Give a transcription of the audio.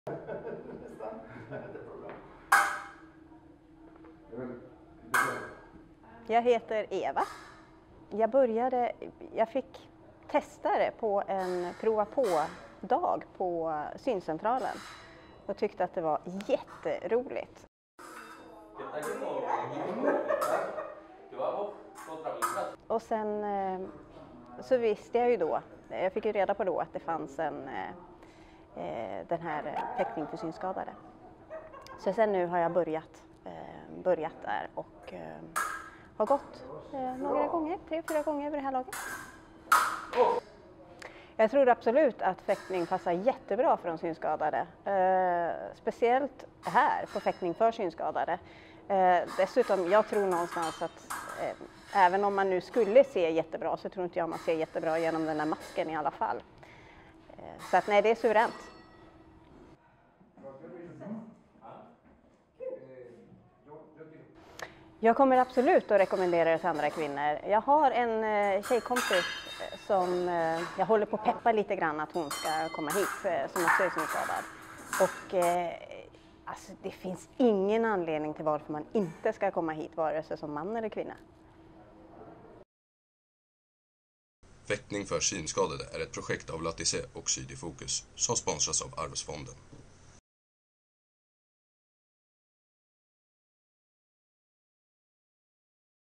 Jag heter Eva. Jag fick testa det på en prova på-dag på syncentralen och tyckte att det var jätteroligt. Och sen så visste jag ju då, jag fick ju reda på då att det fanns den här fäktning för synskadade. Så sen nu har jag börjat där och har gått några gånger, 3-4 gånger över det här laget. Jag tror absolut att fäktning passar jättebra för de synskadade. Speciellt här på fäktning för synskadade. Dessutom, jag tror någonstans att även om man nu skulle se jättebra så tror inte jag man ser jättebra genom den här masken i alla fall. Så att nej, det är suveränt. Jag kommer absolut att rekommendera det till andra kvinnor. Jag har en tjejkompis som jag håller på att peppa lite grann att hon ska komma hit som också är synskadad. Och alltså, det finns ingen anledning till varför man inte ska komma hit vare sig som man eller kvinna. Fäktning för synskadade är ett projekt av Latisse och Syd i Fokus som sponsras av Arvsfonden.